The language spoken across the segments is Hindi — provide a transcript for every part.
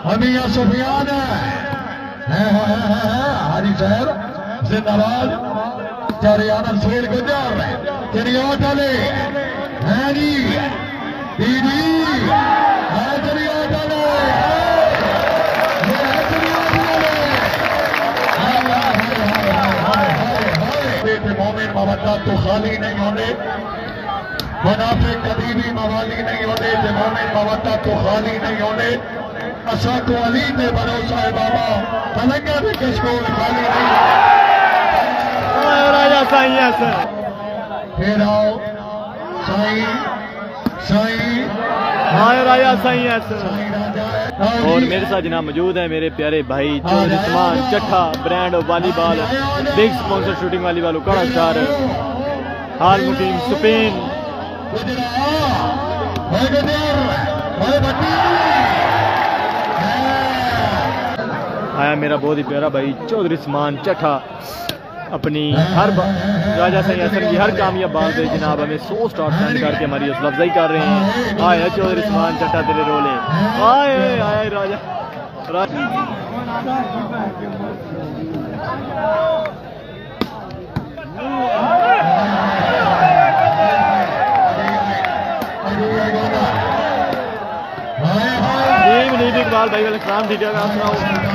मियां सुफियान है हाजी साहब जिंदाबाद। चारियाना सुहेल गुजर चरियाट वाले हैं जी दीदी है चरियाट वाले मोमिन मवद्दा तो खाली नहीं होने, मुनाफिक कभी भी मवाली नहीं होने, मोमिन मवद्दा तो खाली नहीं होने। असा को अली पे भरोसा है बाबा, तलंगा भी किसको खाली नहीं। राजा साईं ऐसा फिर आओ साईं साईं हाय राजा साईं ऐसा। और मेरे साथ जनाब मौजूद है मेरे प्यारे भाई Chaudhary Usman Chattha, brand of volleyball, big sponsor shooting volleyball कड़ा स्टार, हाल मुकीम स्पेन। आया मेरा बहुत ही प्यारा भाई चौधरी उस्मान चट्ठा, अपनी हर राजा साईं हसन की हर कामयाब बात पे जनाब हमें 100 स्टार सेंड करके हमारी हौसला अफजाई कर रहे हैं। आया चौधरी उस्मान चट्ठा तेरे रोले आए आए राजा इकबाल भाई वाले सलाम ठीक है आप सुनाओ।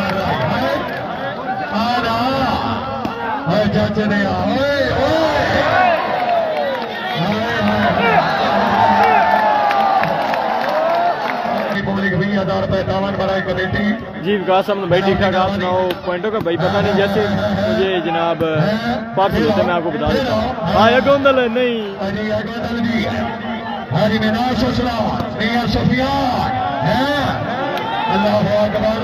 जी विकास साहब भाई ठीक ठाक आप सुनाओ। पॉइंटों का भाई पता नहीं, जैसे मुझे जनाब पार्सल होते मैं आपको बता देता हूँ। आया गोंदल नहीं अल्लाह अकबर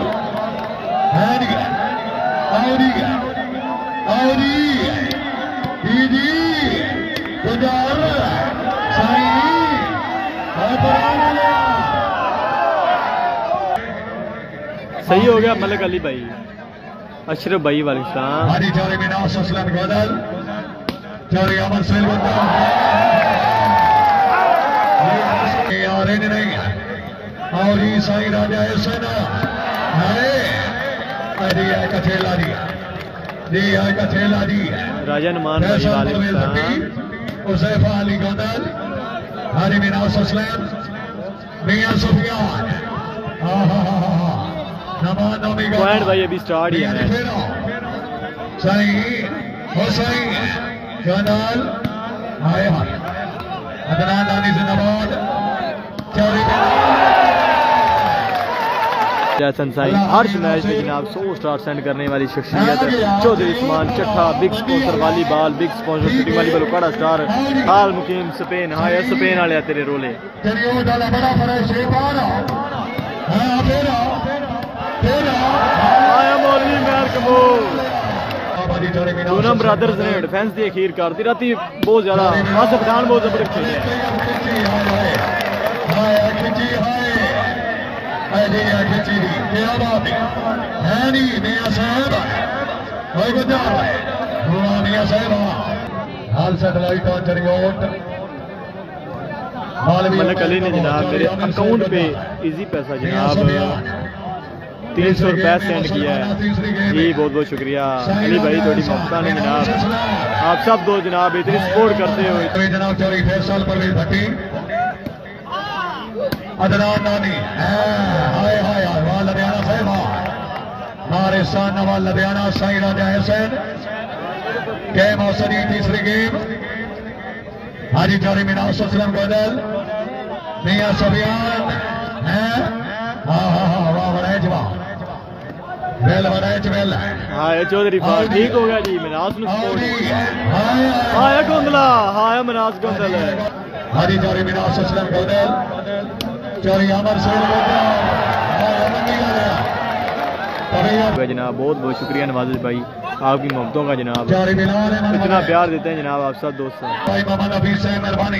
दीदी गुजार सही हो गया मलिक अली भाई अशरफ भाई वाले सलाम। और साईं राजा सेना कथेला दी राजा नुमान उज़ैफा अली गोदल हरी मिनास असलम मियां सुफियान पॉइंट भाई अभी स्टार्ट ही है। साईं हुसैन गोदल आए अदनान नानी जिंदाबाद। जैसन साईं हर मैच में जनाब 100 स्टार सेंड करने वाली शख्सियत Chaudhary Usman Chattha, big sponsor volleyball, big sponsor shooting volleyball कड़ा स्टार, हाल मुकीम स्पेन। हाँ यार स्पेन वाले तेरे रोले आया मौलवी मेहर कबूल। दोनों ब्रदर्स ने डिफेंस की अखीर कर दी राती बहुत ज्यादा आसिफ खान बहुत जबरदस्त खेले। मलिक अली ने जनाब मेरे अकाउंट पे इजी पैसा जनाब 300 रुपये सेंड किया है जी, बहुत बहुत शुक्रिया अली भाई थोड़ी मोहब्बत ने जनाब आप सब दो जनाब इतनी सपोर्ट करते हो। जनाब चौधरी फैसल परवेज भट्टी अदनान नानी हाय हाय वाह लुधियाना साहिबा हमारे सान वाह लुधियाना साईं राजा हुसैन गेम औसरी तीसरी गेम हाजी चौधरी मिनास असलम गोदल मियां सुफियान है वाह बड़े जवाब बेल बड़े बेल हाँ चौधरी फाल ठीक हो गया जी। मिनास हाया गोंदला हाया मिनास गोंदल हाजी चौधरी मिनास असलम गोदल चौधरी अमर जनाब बहुत बहुत शुक्रिया नवाज़ भाई आपकी मोहब्बतों का जनाब इतना प्यार देते हैं जनाब आप सब दोस्त मेहरबानी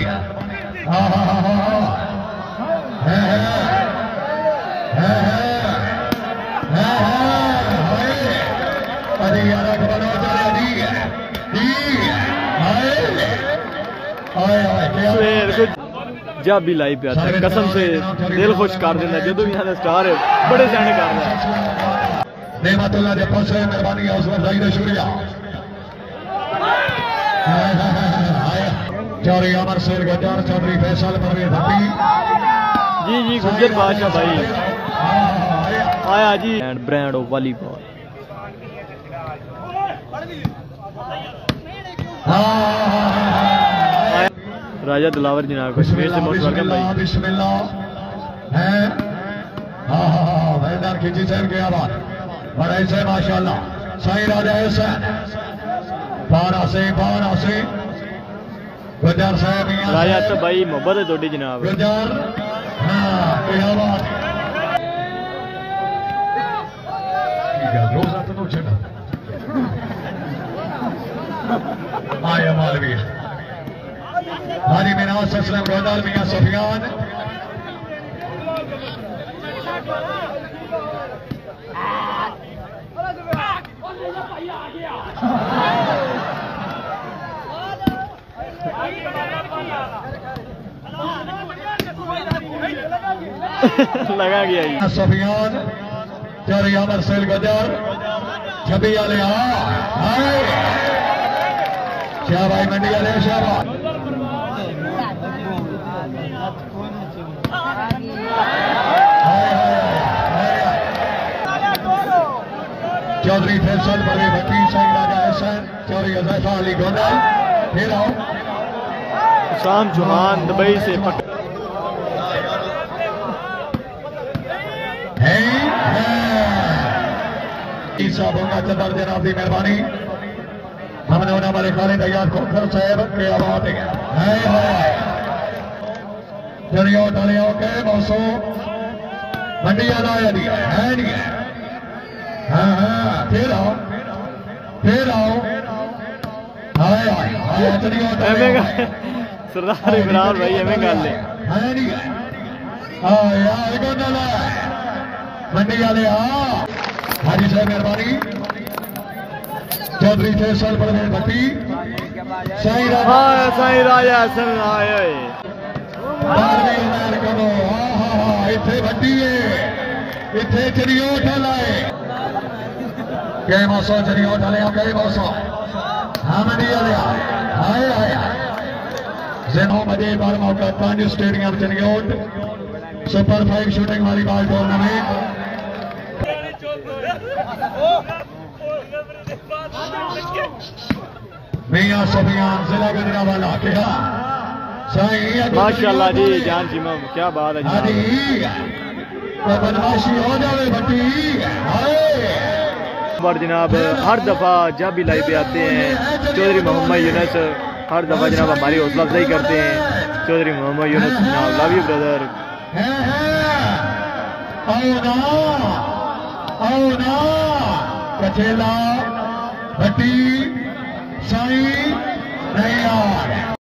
जब भी लाइव पे आता है कसम से दिल खुश कर देना जो भी यहाँ स्टार है बड़े सहने कर रहा है। नेमतुल्लाह जे पहुंचे मेहरबानी है उसमें जाहिर शुक्रिया। चौधरी अमर शेर गजार, चौधरी फैसल परवेज भट्टी जी गुजर बादशाह भाई आया जी and brand of volleyball. Raja Dilawar जनाब कश्मीर से मोस्ट वेलकम भाई। बिस्मिल्लाह है मैदान खींची सैन के आवाज बड़े से माशाल्लाह साईं राजा हुसैन 12 से गुजर साहब राजा तो भाई मोहब्बत है थोड़ी जनाब गुजर क्या बात रोजा तो छड़ा आया मौलवी हाजी मिनाज असलम गोदाल मियां सफियान लगा गया सफियान चौधरी अमर शेर गजर छबी वाले शाहबाई मंडी वाले शाहबाई चौधरी फैसल परवेज भट्टी साईं राजा हुसैन चौधरी हज़ैफा अली गोंडल फिर आओ शाम चौहान दुबई से साहब होगा चंदर जनाब की मेहरबानी हमने होने वाले खाने तैयार खोखर साहब के आवाज जड़ियों डलियों के मौसम मंडिया लाया नहीं है नहीं है फिर आओ सरदार इमरान भाई एवं गल है नहीं है मंडी वाले हाजी साहब मेहरबानी चौधरी फैसल परवेज भट्टी साईं राजा हसन आए इथे भट्टी है इथे चरियो ढलाए के मौसम चरियो ढले के मौसम हमनी आए जेनो मजे बार मौका पांच stadium chariot super 5 shooting volleyball tournament Mian Sufiyan जिला गुजरांवाला क्या माशाल्लाह जी जान जिमम क्या बात है तो बदमाशी हो जावे भट्टी और जनाब हर दफ़ा जब भी लाइव पे आते हैं चौधरी मोहम्मद यूनुस हर दफ़ा जनाब हमारी हौसला अफजाई करते हैं। चौधरी मोहम्मद यूनुस जनाब लव यू ब्रदर। आओ ना कचेला भट्टी साईं नहीं यार